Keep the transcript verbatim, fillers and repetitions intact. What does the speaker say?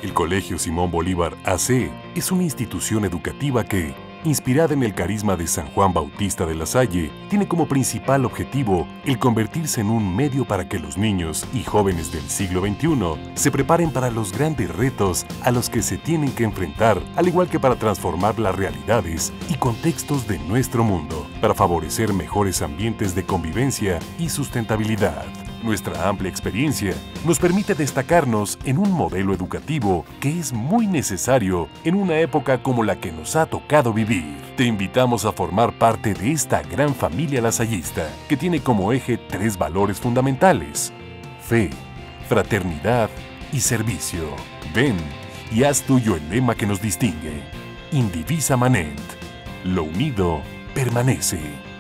El Colegio Simón Bolívar A C es una institución educativa que, inspirada en el carisma de San Juan Bautista de La Salle, tiene como principal objetivo el convertirse en un medio para que los niños y jóvenes del siglo veintiuno se preparen para los grandes retos a los que se tienen que enfrentar, al igual que para transformar las realidades y contextos de nuestro mundo, para favorecer mejores ambientes de convivencia y sustentabilidad. Nuestra amplia experiencia nos permite destacarnos en un modelo educativo que es muy necesario en una época como la que nos ha tocado vivir. Te invitamos a formar parte de esta gran familia lasallista, que tiene como eje tres valores fundamentales: fe, fraternidad y servicio. Ven y haz tuyo el lema que nos distingue: Indivisa Manent. Lo unido permanece.